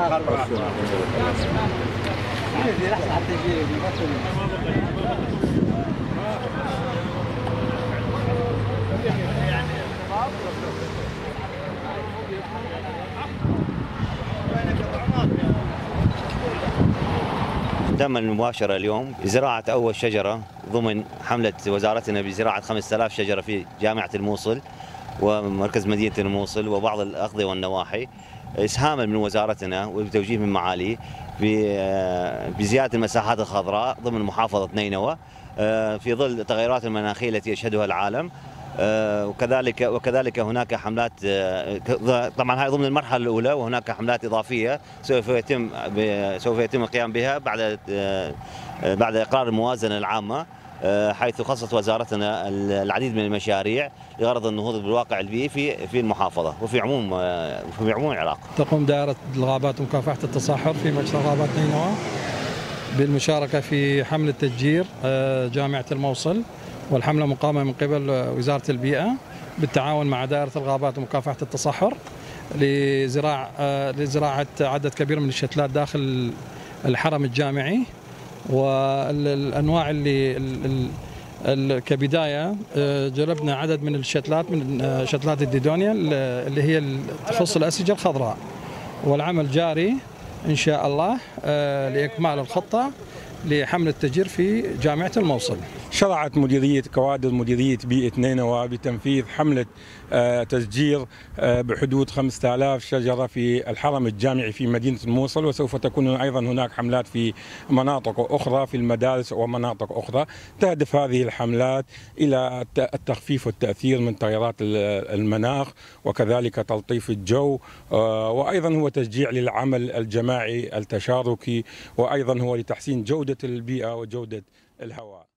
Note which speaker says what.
Speaker 1: تم المباشرة اليوم بزراعة أول شجرة ضمن حملة وزارتنا بزراعة 5000 شجرة في جامعة الموصل ومركز مدينة الموصل وبعض الأقضية والنواحي، إسهاما من وزارتنا وبتوجيه من معاليه بزيادة المساحات الخضراء ضمن محافظة نينوى في ظل التغيرات المناخية التي يشهدها العالم. وكذلك هناك حملات، طبعا هذه ضمن المرحلة الأولى، وهناك حملات إضافية سوف يتم القيام بها بعد إقرار الموازنة العامة، حيث خصصت وزارتنا العديد من المشاريع لغرض النهوض بالواقع البيئي في المحافظة وفي عموم العراق.
Speaker 2: تقوم دائرة الغابات ومكافحة التصحر في مجلس غابات نينوى بالمشاركة في حملة تشجير جامعة الموصل، والحملة مقامة من قبل وزارة البيئة بالتعاون مع دائرة الغابات ومكافحة التصحر لزراعة عدد كبير من الشتلات داخل الحرم الجامعي. والأنواع اللي كبداية جلبنا عدد من الشتلات من شتلات الديدونيا اللي هي تخص الأنسجة الخضراء، والعمل جاري إن شاء الله لإكمال الخطة لحمل التشجير في جامعة الموصل.
Speaker 3: شرعت كوادر مديرية بيئة نينوى بتنفيذ حملة تشجير بحدود 5000 شجرة في الحرم الجامعي في مدينة الموصل، وسوف تكون أيضا هناك حملات في مناطق أخرى في المدارس ومناطق أخرى. تهدف هذه الحملات إلى التخفيف والتأثير من تغيرات المناخ وكذلك تلطيف الجو، وأيضا هو تشجيع للعمل الجماعي التشاركي، وأيضا هو لتحسين جودة البيئة وجودة الهواء.